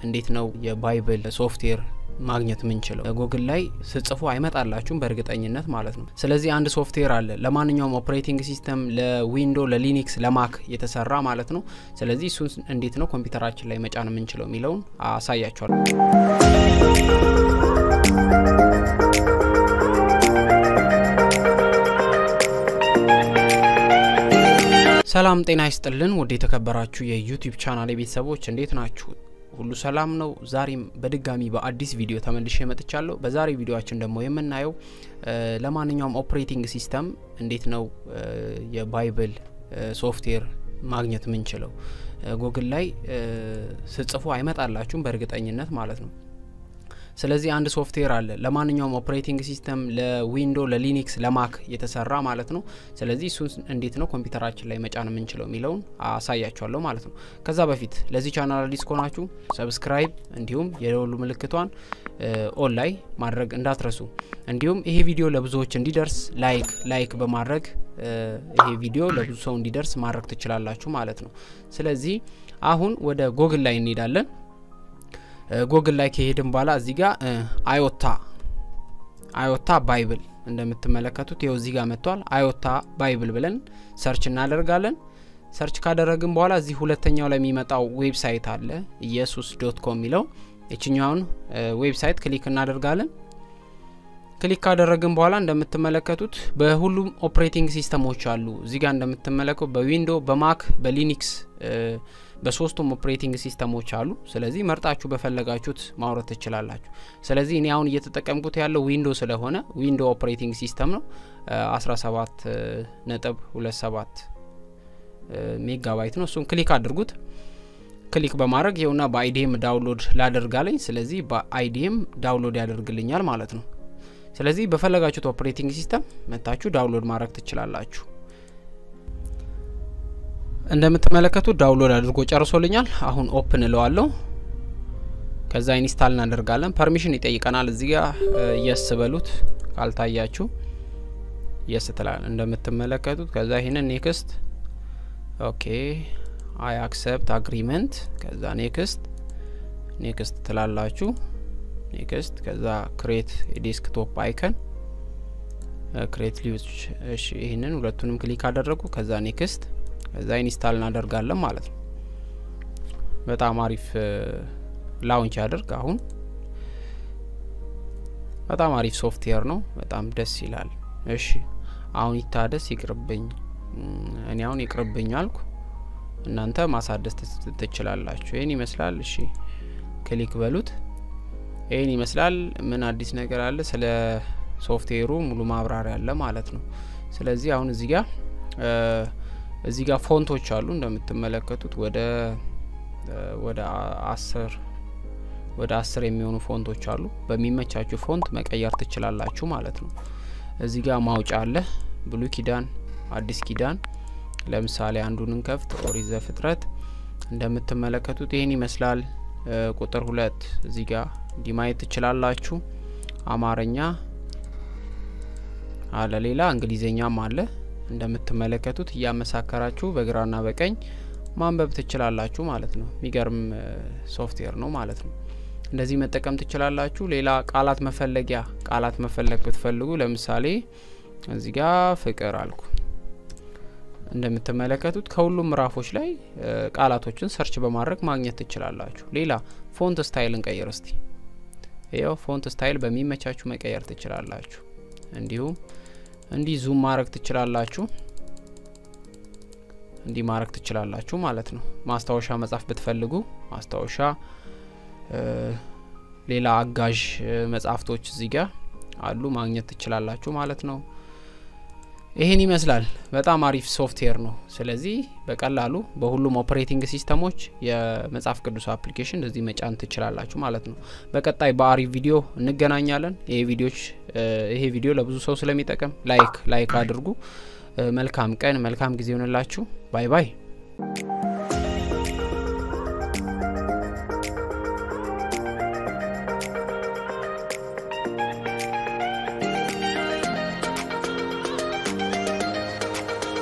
እንዴት ነው የባይብል ሶፍትዌር ማግኘት ምንችለው? ጉግል ላይ ስጽፉ አይመጣላችሁም በእርግጠኝነት ማለት ነው። ስለዚህ አንድ ሶፍትዌር አለ ለማንኛውም ኦፕሬቲንግ ሲስተም ለዊንዶ ለሊነክስ ለማክ የተሰራ ማለት ነው። ስለዚህ እሱን እንዴት ነው ኮምፒውተራችን ላይ መጫን ምንችለው ሚለውን አሳያችኋለሁ። ሰላም ጤና ይስጥልን ወደ ተከበራችሁ የዩቲዩብ ቻናሌ ቤተሰቦች እንዴት ናችሁ? ሁሉ ሰላም ነው? ዛሬም በድጋሚ በአዲስ ቪዲዮ ተመልሼ መጥቻለሁ። በዛሬ ቪዲዮአችን ደግሞ የምናየው ለማንኛውም ኦፕሬቲንግ ሲስተም እንዴት ነው የባይብል ሶፍትዌር ማግኘት ምንችለው? ጉግል ላይ ስጽፉ አይመጣላችሁም በእርግጠኝነት ማለት ነው። ስለዚህ አንድ ሶፍትዌር አለ ለማንኛውም ኦፕሬቲንግ ሲስተም ለዊንዶ ለሊነክስ ለማክ የተሰራ ማለት ነው። ስለዚህ እሱን እንዴት ነው ኮምፒውተራችን ላይ መጫን ምንችለው ሚለውን አሳያችኋለሁ ማለት ነው። ከዛ በፊት ለዚህ ቻናል አዲስ ከሆናችሁ ሰብስክራይብ እንዲሁም የደወሉ ምልክቷን ኦን ላይ ማድረግ እንዳትረሱ። እንዲሁም ይሄ ቪዲዮ ለብዙዎች እንዲደርስ ላይክ በማድረግ ይሄ ቪዲዮ ለብዙ ሰው እንዲደርስ ማድረግ ትችላላችሁ ማለት ነው። ስለዚህ አሁን ወደ ጉግል ላይ እንሄዳለን። ጉግል ላይ ከሄድን በኋላ እዚህ ጋር iota ባይብል እንደምትመለከቱት ይሄው እዚህ ጋር መጥቷል። iota ባይብል ብለን ሰርች እናደርጋለን። ሰርች ካደረግን በኋላ እዚህ ሁለተኛው ላይ የሚመጣው ዌብሳይት አለ jesus.com ሚለው እቺኛውን ዌብሳይት ክሊክ እናደርጋለን። ክሊክ ካደረግን በኋላ እንደምትመለከቱት በሁሉም ኦፕሬቲንግ ሲስተሞች አሉ። እዚህ ጋር እንደምትመለከቱ በዊንዶ በማክ በሊነክስ በሶስቱም ኦፕሬቲንግ ሲስተሞች አሉ። ስለዚህ መርጣችሁ በፈለጋችሁት ማውረድ ትችላላችሁ። ስለዚህ እኔ አሁን እየተጠቀምኩት ያለው ዊንዶ ስለሆነ ዊንዶ ኦፕሬቲንግ ሲስተም ነው 17.27 ሜጋባይት ነው። እሱን ክሊክ አድርጉት። ክሊክ በማድረግ ይኸውና በአይዲኤም ዳውንሎድ ላደርጋለኝ። ስለዚህ በአይዲኤም ዳውንሎድ ያደርግልኛል ማለት ነው። ስለዚህ በፈለጋችሁት ኦፕሬቲንግ ሲስተም መታችሁ ዳውንሎድ ማድረግ ትችላላችሁ። እንደምትመለከቱት ዳውንሎድ አድርጎ ጨርሶልኛል። አሁን ኦፕን እለዋለሁ። ከዛ ኢንስታል እናደርጋለን። ፐርሚሽን ይጠይቀናል። እዚህ ጋር yes በሉት ካልታያችሁ yes ትላል እንደምትመለከቱት። ከዛ ይሄንን ኔክስት ኦኬ አይ አክሰፕት አግሪመንት ከዛ ኔክስት ትላላችሁ። ኔክስት ከዛ ክሬት ዴስክቶፕ አይከን ክሬት ሊውች እሺ ይሄንን ሁለቱንም ክሊክ አደረጉ። ከዛ ኔክስት ከዛ ኢንስታል እናደርጋለን ማለት ነው። በጣም አሪፍ ላውንች ያደርግ። አሁን በጣም አሪፍ ሶፍትዌር ነው። በጣም ደስ ይላል። እሺ አሁን ይታደስ ይቅርብኝ። እኔ አሁን ይቅርብኝ አልኩ። እናንተ ማሳደስ ትችላላችሁ። ይሄን ይመስላል። እሺ ክሊክ በሉት። ይሄን ይመስላል። ምን አዲስ ነገር አለ? ስለ ሶፍትዌሩ ሙሉ ማብራሪያ አለ ማለት ነው። ስለዚህ አሁን እዚህ ጋር ፎንቶች አሉ እንደምትመለከቱት ወደ 10 የሚሆኑ ፎንቶች አሉ። በሚመቻችሁ ፎንት መቀየር ትችላላችሁ ማለት ነው። እዚህ ጋር ማውጫ አለ ብሉይ ኪዳን አዲስ ኪዳን። ለምሳሌ አንዱን እንከፍት ኦሪት ዘፍጥረት እንደምትመለከቱት ይሄን ይመስላል። ቁጥር 2 እዚህ ጋር ዲማይት ትችላላችሁ። አማርኛ አለ ሌላ እንግሊዘኛም አለ። እንደምትመለከቱት ያመሳከራችሁ በግራና በቀኝ ማንበብ ትችላላችሁ ማለት ነው። የሚገርም ሶፍትዌር ነው ማለት ነው። እንደዚህ መጠቀም ትችላላችሁ። ሌላ ቃላት መፈለግ ብትፈልጉ ለምሳሌ እዚህ ጋር ፍቅር አልኩ። እንደምትመለከቱት ከሁሉም ምዕራፎች ላይ ቃላቶችን ሰርች በማድረግ ማግኘት ትችላላችሁ። ሌላ ፎንት ስታይል እንቀይር እስቲ። ይሄው ፎንት ስታይል በሚመቻችሁ መቀየር ትችላላችሁ። እንዲሁም እንዲ ዙም ማድረግ ትችላላችሁ ማለት ነው። ማስታወሻ መጻፍ ብትፈልጉ ማስታወሻ ሌላ አጋዥ መጻፍቶች እዚህ ጋር አሉ ማግኘት ትችላላችሁ ማለት ነው። ይሄን ይመስላል። በጣም አሪፍ ሶፍትዌር ነው። ስለዚህ በቀላሉ በሁሉም ኦፕሬቲንግ ሲስተሞች የመጽሐፍ ቅዱስ አፕሊኬሽን እንደዚህ መጫን ትችላላችሁ ማለት ነው። በቀጣይ በአሪፍ ቪዲዮ እንገናኛለን። ይሄ ቪዲዮ ለብዙ ሰው ስለሚጠቅም ላይክ አድርጉ። መልካም ቀን መልካም ጊዜ ይሁንላችሁ። ባይ ባይ።